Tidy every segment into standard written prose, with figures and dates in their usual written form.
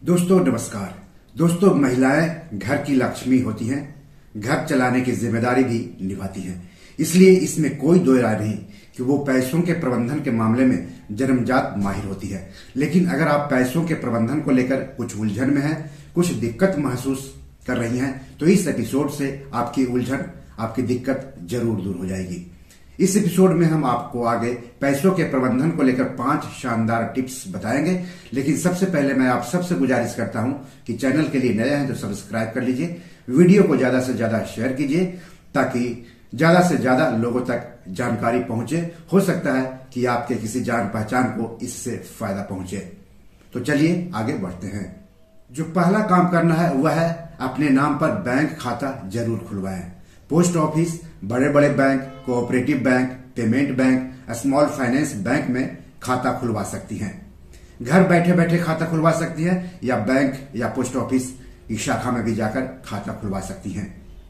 दोस्तों नमस्कार। दोस्तों, महिलाएं घर की लक्ष्मी होती हैं, घर चलाने की जिम्मेदारी भी निभाती हैं। इसलिए इसमें कोई दो राय नहीं कि वो पैसों के प्रबंधन के मामले में जन्मजात माहिर होती है। लेकिन अगर आप पैसों के प्रबंधन को लेकर कुछ उलझन में हैं, कुछ दिक्कत महसूस कर रही हैं, तो इस एपिसोड से आपकी उलझन, आपकी दिक्कत जरूर दूर हो जाएगी। इस एपिसोड में हम आपको आगे पैसों के प्रबंधन को लेकर 5 शानदार टिप्स बताएंगे। लेकिन सबसे पहले मैं आप सबसे गुजारिश करता हूं कि चैनल के लिए नए हैं तो सब्सक्राइब कर लीजिए, वीडियो को ज्यादा से ज्यादा शेयर कीजिए ताकि ज्यादा से ज्यादा लोगों तक जानकारी पहुंचे। हो सकता है कि आपके किसी जान पहचान को इससे फायदा पहुंचे। तो चलिए आगे बढ़ते हैं। जो पहला काम करना है वह है अपने नाम पर बैंक खाता जरूर खुलवाएं। पोस्ट ऑफिस, बड़े बड़े bank, cooperative bank, payment bank, small finance bank में खाता खुलवा सकती हैं। घर बैठे बैठे खाता खुलवा सकती हैं या बैंक या पोस्ट ऑफिस की शाखा में भी जाकर खाता खुलवा सकती हैं।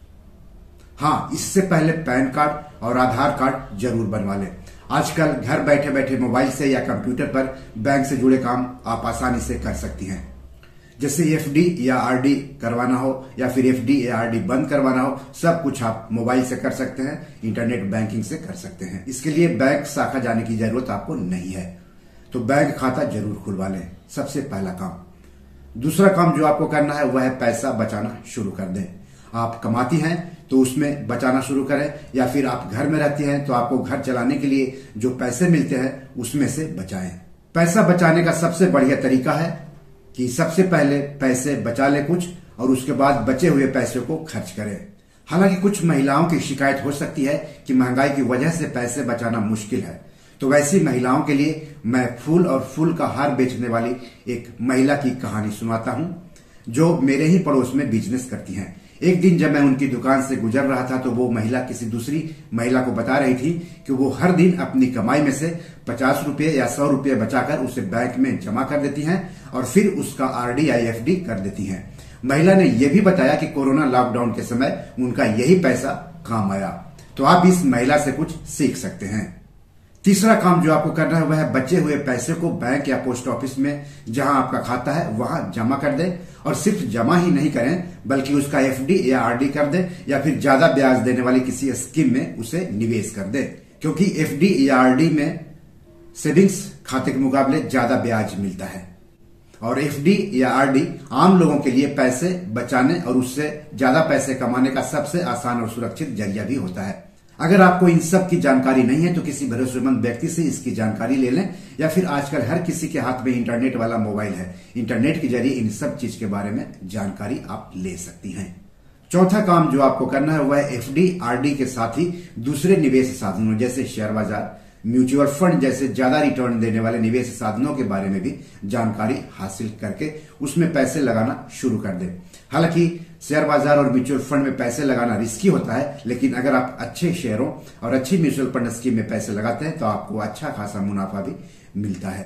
हाँ, इससे पहले पैन कार्ड और आधार कार्ड जरूर बनवा लें। आजकल घर बैठे बैठे मोबाइल से या कंप्यूटर पर बैंक से जुड़े काम आप आसानी से कर सकती हैं। जैसे एफडी या आरडी करवाना हो या फिर एफडी या आरडी बंद करवाना हो, सब कुछ आप मोबाइल से कर सकते हैं, इंटरनेट बैंकिंग से कर सकते हैं। इसके लिए बैंक शाखा जाने की जरूरत आपको नहीं है। तो बैंक खाता जरूर खुलवा लें, सबसे पहला काम। दूसरा काम जो आपको करना है वह है पैसा बचाना शुरू कर दें। आप कमाती हैं तो उसमें बचाना शुरू करें, या फिर आप घर में रहती हैं तो आपको घर चलाने के लिए जो पैसे मिलते हैं उसमें से बचाएं। पैसा बचाने का सबसे बढ़िया तरीका है कि सबसे पहले पैसे बचा ले कुछ और उसके बाद बचे हुए पैसे को खर्च करें। हालांकि कुछ महिलाओं की शिकायत हो सकती है कि महंगाई की वजह से पैसे बचाना मुश्किल है, तो वैसी महिलाओं के लिए मैं फूल और फूल का हार बेचने वाली एक महिला की कहानी सुनाता हूं जो मेरे ही पड़ोस में बिजनेस करती हैं। एक दिन जब मैं उनकी दुकान से गुजर रहा था तो वो महिला किसी दूसरी महिला को बता रही थी कि वो हर दिन अपनी कमाई में से 50 रुपये या 100 रुपये बचाकर उसे बैंक में जमा कर देती हैं और फिर उसका आरडी या एफडी कर देती हैं। महिला ने यह भी बताया कि कोरोना लॉकडाउन के समय उनका यही पैसा काम आया। तो आप इस महिला से कुछ सीख सकते हैं। तीसरा काम जो आपको करना है वह है बचे हुए पैसे को बैंक या पोस्ट ऑफिस में जहां आपका खाता है वहां जमा कर दें। और सिर्फ जमा ही नहीं करें बल्कि उसका एफडी या आरडी कर दें या फिर ज्यादा ब्याज देने वाली किसी स्कीम में उसे निवेश कर दें, क्योंकि एफडी या आरडी में सेविंग्स खाते के मुकाबले ज्यादा ब्याज मिलता है। और एफडी या आरडी आम लोगों के लिए पैसे बचाने और उससे ज्यादा पैसे कमाने का सबसे आसान और सुरक्षित जरिया भी होता है। अगर आपको इन सब की जानकारी नहीं है तो किसी भरोसेमंद व्यक्ति से इसकी जानकारी ले लें, या फिर आजकल हर किसी के हाथ में इंटरनेट वाला मोबाइल है। इंटरनेट के जरिए इन सब चीज के बारे में जानकारी आप ले सकती हैं। चौथा काम जो आपको करना है वह है एफडी आरडी के साथ ही दूसरे निवेश साधनों जैसे शेयर बाजार, म्यूचुअल फंड जैसे ज्यादा रिटर्न देने वाले निवेश साधनों के बारे में भी जानकारी हासिल करके उसमें पैसे लगाना शुरू कर दें। हालांकि शेयर बाजार और म्यूचुअल फंड में पैसे लगाना रिस्की होता है, लेकिन अगर आप अच्छे शेयरों और अच्छी म्यूचुअल फंड स्कीम में पैसे लगाते हैं तो आपको अच्छा खासा मुनाफा भी मिलता है।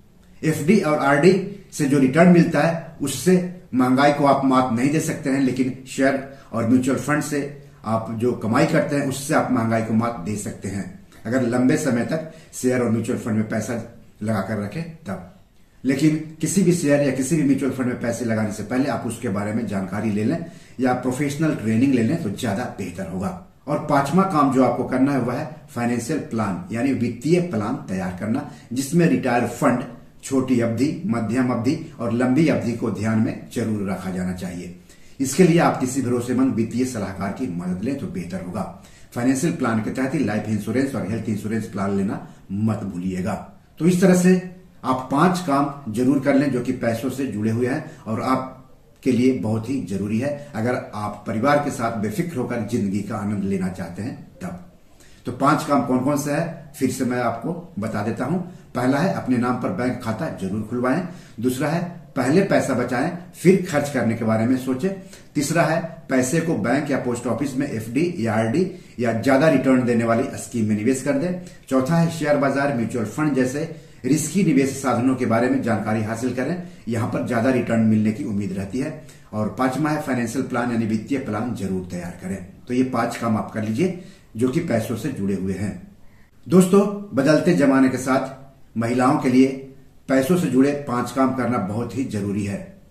एफडी और आरडी से जो रिटर्न मिलता है उससे महंगाई को आप मात नहीं दे सकते हैं, लेकिन शेयर और म्यूचुअल फंड से आप जो कमाई करते हैं उससे आप महंगाई को मात दे सकते हैं, अगर लंबे समय तक शेयर और म्यूचुअल फंड में पैसा लगाकर रखें तब। लेकिन किसी भी शेयर या किसी भी म्यूचुअल फंड में पैसे लगाने से पहले आप उसके बारे में जानकारी ले लें या प्रोफेशनल ट्रेनिंग ले लें तो ज्यादा बेहतर होगा। और पांचवा काम जो आपको करना है वह है फाइनेंशियल प्लान यानी वित्तीय प्लान तैयार करना, जिसमें रिटायर फंड, छोटी अवधि, मध्यम अवधि और लंबी अवधि को ध्यान में जरूर रखा जाना चाहिए। इसके लिए आप किसी भरोसेमंद वित्तीय सलाहकार की मदद लें तो बेहतर होगा। फाइनेंशियल प्लान के तहत ही लाइफ इंश्योरेंस और हेल्थ इंश्योरेंस प्लान लेना मत भूलिएगा। तो इस तरह से आप 5 काम जरूर कर लें जो कि पैसों से जुड़े हुए हैं और आपके लिए बहुत ही जरूरी है अगर आप परिवार के साथ बेफिक्र होकर जिंदगी का आनंद लेना चाहते हैं तब। तो 5 काम कौन कौन से है फिर से मैं आपको बता देता हूं। पहला है अपने नाम पर बैंक खाता जरूर खुलवाएं। दूसरा है पहले पैसा बचाएं फिर खर्च करने के बारे में सोचें। तीसरा है पैसे को बैंक या पोस्ट ऑफिस में एफडी या आरडी या ज्यादा रिटर्न देने वाली स्कीम में निवेश कर दें। चौथा है शेयर बाजार, म्यूचुअल फंड जैसे रिस्की निवेश साधनों के बारे में जानकारी हासिल करें, यहां पर ज्यादा रिटर्न मिलने की उम्मीद रहती है। और पांचवा है फाइनेंशियल प्लान यानी वित्तीय प्लान जरूर तैयार करें। तो ये 5 काम आप कर लीजिए जो कि पैसों से जुड़े हुए हैं। दोस्तों, बदलते जमाने के साथ महिलाओं के लिए पैसों से जुड़े 5 काम करना बहुत ही जरूरी है।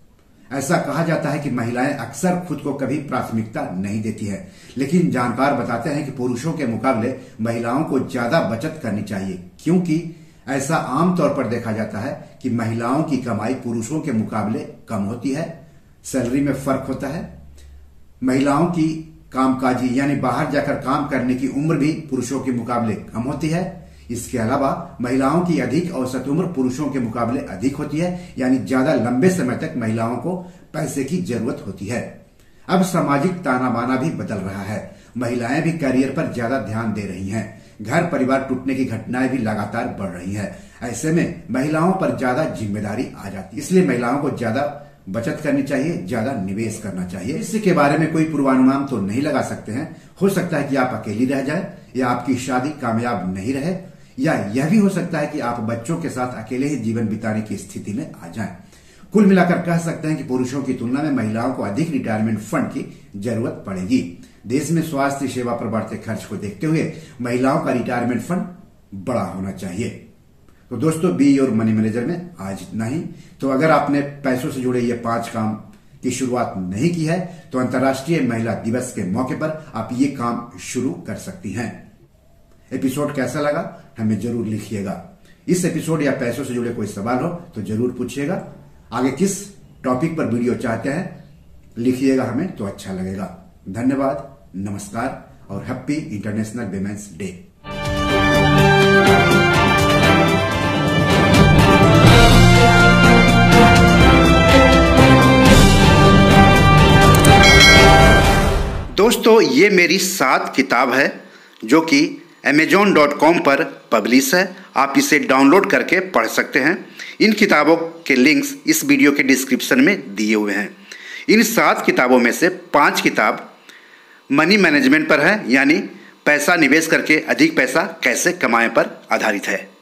ऐसा कहा जाता है कि महिलाएं अक्सर खुद को कभी प्राथमिकता नहीं देती है, लेकिन जानकार बताते हैं कि पुरुषों के मुकाबले महिलाओं को ज्यादा बचत करनी चाहिए, क्योंकि ऐसा आमतौर पर देखा जाता है कि महिलाओं की कमाई पुरुषों के मुकाबले कम होती है, सैलरी में फर्क होता है, महिलाओं की कामकाजी यानी बाहर जाकर काम करने की उम्र भी पुरुषों के मुकाबले कम होती है। इसके अलावा महिलाओं की अधिक औसत उम्र पुरुषों के मुकाबले अधिक होती है, यानी ज्यादा लंबे समय तक महिलाओं को पैसे की जरूरत होती है। अब सामाजिक ताना बाना भी बदल रहा है, महिलाएं भी करियर पर ज्यादा ध्यान दे रही हैं, घर परिवार टूटने की घटनाएं भी लगातार बढ़ रही हैं। ऐसे में महिलाओं पर ज्यादा जिम्मेदारी आ जाती है, इसलिए महिलाओं को ज्यादा बचत करनी चाहिए, ज्यादा निवेश करना चाहिए। इसके बारे में कोई पूर्वानुमान तो नहीं लगा सकते हैं, हो सकता है कि आप अकेली रह जाए, या आपकी शादी कामयाब नहीं रहे, या यह भी हो सकता है कि आप बच्चों के साथ अकेले ही जीवन बिताने की स्थिति में आ जाएं। कुल मिलाकर कह सकते हैं कि पुरुषों की तुलना में महिलाओं को अधिक रिटायरमेंट फंड की जरूरत पड़ेगी। देश में स्वास्थ्य सेवा पर बढ़ते खर्च को देखते हुए महिलाओं का रिटायरमेंट फंड बड़ा होना चाहिए। तो दोस्तों, बी योर मनी मैनेजर में आज इतना ही। तो अगर आपने पैसों से जुड़े ये 5 काम की शुरुआत नहीं की है तो अंतर्राष्ट्रीय महिला दिवस के मौके पर आप ये काम शुरू कर सकती हैं। एपिसोड कैसा लगा हमें जरूर लिखिएगा। इस एपिसोड या पैसों से जुड़े कोई सवाल हो तो जरूर पूछिएगा। आगे किस टॉपिक पर वीडियो चाहते हैं लिखिएगा हमें, तो अच्छा लगेगा। धन्यवाद, नमस्कार और हैप्पी इंटरनेशनल विमेंस डे। दोस्तों, ये मेरी 7 किताब है जो कि amazon.com पर पब्लिश है। आप इसे डाउनलोड करके पढ़ सकते हैं। इन किताबों के लिंक्स इस वीडियो के डिस्क्रिप्शन में दिए हुए हैं। इन 7 किताबों में से 5 किताब मनी मैनेजमेंट पर है, यानी पैसा निवेश करके अधिक पैसा कैसे कमाएं पर आधारित है।